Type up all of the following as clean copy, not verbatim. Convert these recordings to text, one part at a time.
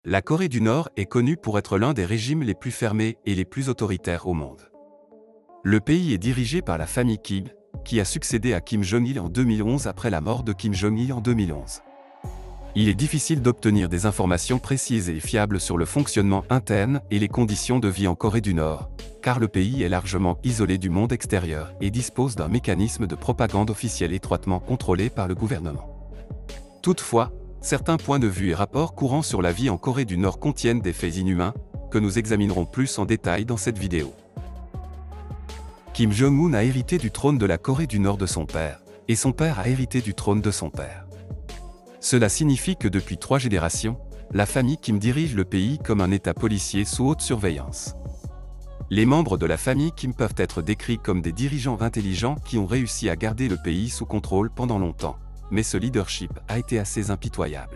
La Corée du Nord est connue pour être l'un des régimes les plus fermés et les plus autoritaires au monde. Le pays est dirigé par la famille Kim, qui a succédé à Kim Jong-il en 2011 après la mort de Kim Jong-il en 2011. Il est difficile d'obtenir des informations précises et fiables sur le fonctionnement interne et les conditions de vie en Corée du Nord, car le pays est largement isolé du monde extérieur et dispose d'un mécanisme de propagande officielle étroitement contrôlé par le gouvernement. Toutefois, certains points de vue et rapports courants sur la vie en Corée du Nord contiennent des faits inhumains, que nous examinerons plus en détail dans cette vidéo. Kim Jong-un a hérité du trône de la Corée du Nord de son père, et son père a hérité du trône de son père. Cela signifie que depuis 3 générations, la famille Kim dirige le pays comme un État policier sous haute surveillance. Les membres de la famille Kim peuvent être décrits comme des dirigeants intelligents qui ont réussi à garder le pays sous contrôle pendant longtemps, mais ce leadership a été assez impitoyable.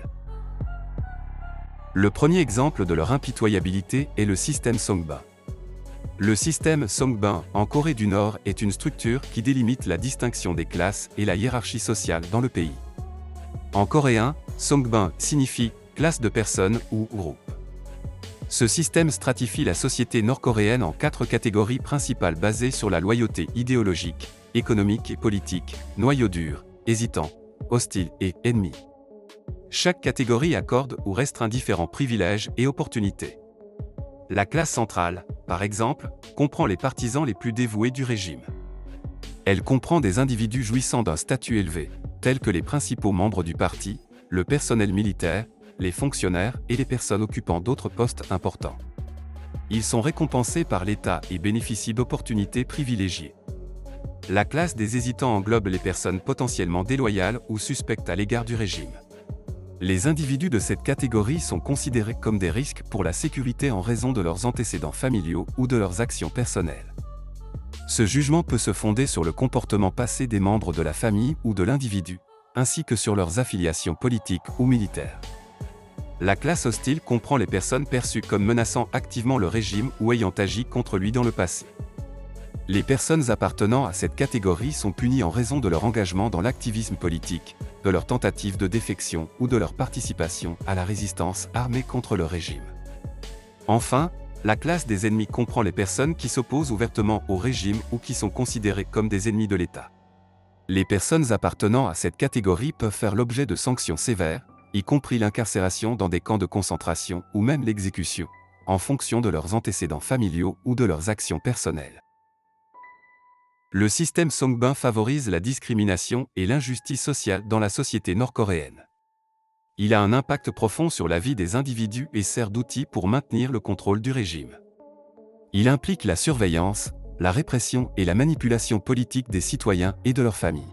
Le premier exemple de leur impitoyabilité est le système Songbin. Le système Songbin en Corée du Nord est une structure qui délimite la distinction des classes et la hiérarchie sociale dans le pays. En coréen, Songbin signifie « classe de personnes » ou « groupe ». Ce système stratifie la société nord-coréenne en 4 catégories principales basées sur la loyauté idéologique, économique et politique, noyau dur, hésitant, hostile et ennemi. Chaque catégorie accorde ou restreint différents privilèges et opportunités. La classe centrale, par exemple, comprend les partisans les plus dévoués du régime. Elle comprend des individus jouissant d'un statut élevé, tels que les principaux membres du parti, le personnel militaire, les fonctionnaires et les personnes occupant d'autres postes importants. Ils sont récompensés par l'État et bénéficient d'opportunités privilégiées. La classe des hésitants englobe les personnes potentiellement déloyales ou suspectes à l'égard du régime. Les individus de cette catégorie sont considérés comme des risques pour la sécurité en raison de leurs antécédents familiaux ou de leurs actions personnelles. Ce jugement peut se fonder sur le comportement passé des membres de la famille ou de l'individu, ainsi que sur leurs affiliations politiques ou militaires. La classe hostile comprend les personnes perçues comme menaçant activement le régime ou ayant agi contre lui dans le passé. Les personnes appartenant à cette catégorie sont punies en raison de leur engagement dans l'activisme politique, de leur tentative de défection ou de leur participation à la résistance armée contre le régime. Enfin, la classe des ennemis comprend les personnes qui s'opposent ouvertement au régime ou qui sont considérées comme des ennemis de l'État. Les personnes appartenant à cette catégorie peuvent faire l'objet de sanctions sévères, y compris l'incarcération dans des camps de concentration ou même l'exécution, en fonction de leurs antécédents familiaux ou de leurs actions personnelles. Le système Songbin favorise la discrimination et l'injustice sociale dans la société nord-coréenne. Il a un impact profond sur la vie des individus et sert d'outil pour maintenir le contrôle du régime. Il implique la surveillance, la répression et la manipulation politique des citoyens et de leurs familles.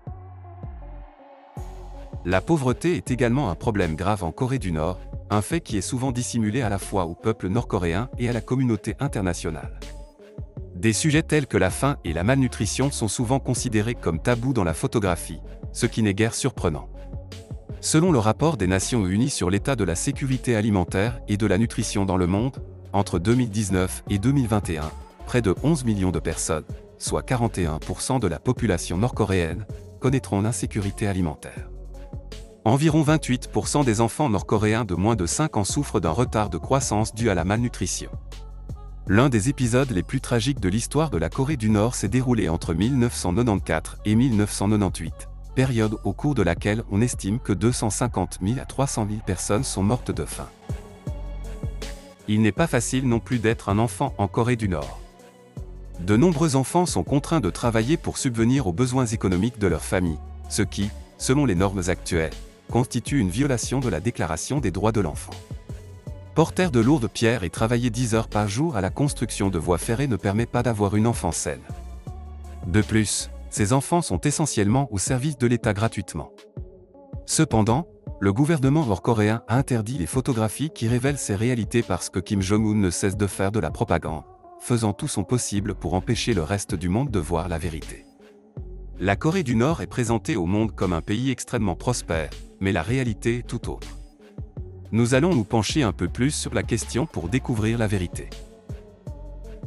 La pauvreté est également un problème grave en Corée du Nord, un fait qui est souvent dissimulé à la fois au peuple nord-coréen et à la communauté internationale. Des sujets tels que la faim et la malnutrition sont souvent considérés comme tabous dans la photographie, ce qui n'est guère surprenant. Selon le rapport des Nations Unies sur l'état de la sécurité alimentaire et de la nutrition dans le monde, entre 2019 et 2021, près de 11 millions de personnes, soit 41% de la population nord-coréenne, connaîtront l'insécurité alimentaire. Environ 28% des enfants nord-coréens de moins de 5 ans souffrent d'un retard de croissance dû à la malnutrition. L'un des épisodes les plus tragiques de l'histoire de la Corée du Nord s'est déroulé entre 1994 et 1998, période au cours de laquelle on estime que 250 000 à 300 000 personnes sont mortes de faim. Il n'est pas facile non plus d'être un enfant en Corée du Nord. De nombreux enfants sont contraints de travailler pour subvenir aux besoins économiques de leur famille, ce qui, selon les normes actuelles, constitue une violation de la Déclaration des droits de l'enfant. Porter de lourdes pierres et travailler 10 heures par jour à la construction de voies ferrées ne permet pas d'avoir une enfance saine. De plus, ces enfants sont essentiellement au service de l'État gratuitement. Cependant, le gouvernement nord-coréen a interdit les photographies qui révèlent ces réalités parce que Kim Jong-un ne cesse de faire de la propagande, faisant tout son possible pour empêcher le reste du monde de voir la vérité. La Corée du Nord est présentée au monde comme un pays extrêmement prospère, mais la réalité est tout autre. Nous allons nous pencher un peu plus sur la question pour découvrir la vérité.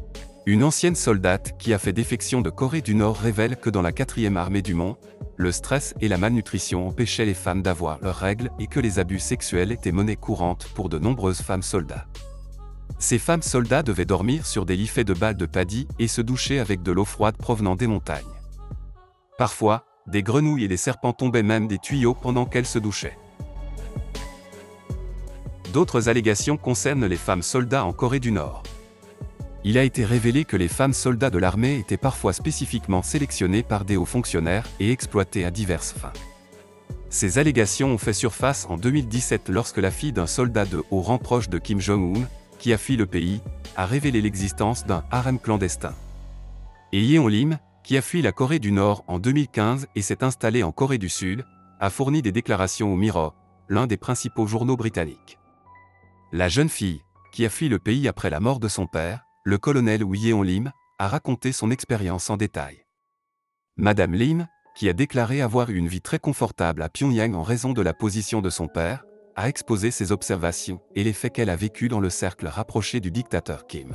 Une ancienne soldate qui a fait défection de Corée du Nord révèle que dans la 4e armée du monde, le stress et la malnutrition empêchaient les femmes d'avoir leurs règles et que les abus sexuels étaient monnaie courante pour de nombreuses femmes soldats. Ces femmes soldats devaient dormir sur des lits faits de balles de paddy et se doucher avec de l'eau froide provenant des montagnes. Parfois, des grenouilles et des serpents tombaient même des tuyaux pendant qu'elles se douchaient. D'autres allégations concernent les femmes soldats en Corée du Nord. Il a été révélé que les femmes soldats de l'armée étaient parfois spécifiquement sélectionnées par des hauts fonctionnaires et exploitées à diverses fins. Ces allégations ont fait surface en 2017 lorsque la fille d'un soldat de haut rang proche de Kim Jong-un, qui a fui le pays, a révélé l'existence d'un harem clandestin. Et Yeon Lim, qui a fui la Corée du Nord en 2015 et s'est installé en Corée du Sud, a fourni des déclarations au Mirror, l'un des principaux journaux britanniques. La jeune fille, qui a fui le pays après la mort de son père, le colonel Yeon Lim, a raconté son expérience en détail. Madame Lim, qui a déclaré avoir eu une vie très confortable à Pyongyang en raison de la position de son père, a exposé ses observations et les faits qu'elle a vécus dans le cercle rapproché du dictateur Kim.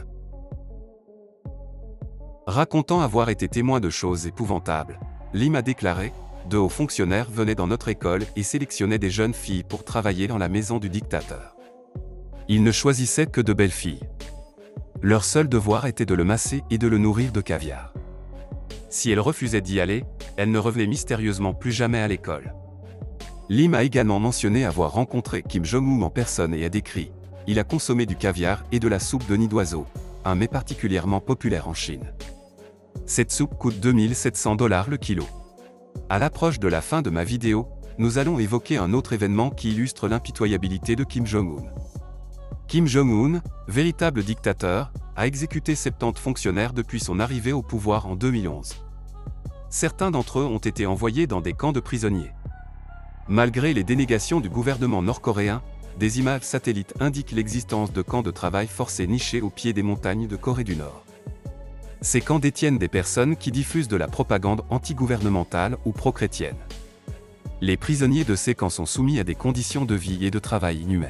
Racontant avoir été témoin de choses épouvantables, Lim a déclaré « De hauts fonctionnaires venaient dans notre école et sélectionnaient des jeunes filles pour travailler dans la maison du dictateur. Ils ne choisissaient que de belles filles. Leur seul devoir était de le masser et de le nourrir de caviar. Si elle refusait d'y aller, elle ne revenait mystérieusement plus jamais à l'école. » Lim a également mentionné avoir rencontré Kim Jong-un en personne et a décrit « Il a consommé du caviar et de la soupe de nid d'oiseau, un mets particulièrement populaire en Chine. Cette soupe coûte 2700 $ le kilo. » À l'approche de la fin de ma vidéo, nous allons évoquer un autre événement qui illustre l'impitoyabilité de Kim Jong-un. Kim Jong-un, véritable dictateur, a exécuté 70 fonctionnaires depuis son arrivée au pouvoir en 2011. Certains d'entre eux ont été envoyés dans des camps de prisonniers. Malgré les dénégations du gouvernement nord-coréen, des images satellites indiquent l'existence de camps de travail forcés nichés au pied des montagnes de Corée du Nord. Ces camps détiennent des personnes qui diffusent de la propagande anti-gouvernementale ou pro-chrétienne. Les prisonniers de ces camps sont soumis à des conditions de vie et de travail inhumaines.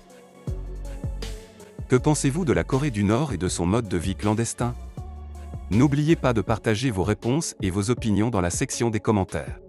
Que pensez-vous de la Corée du Nord et de son mode de vie clandestin? N'oubliez pas de partager vos réponses et vos opinions dans la section des commentaires.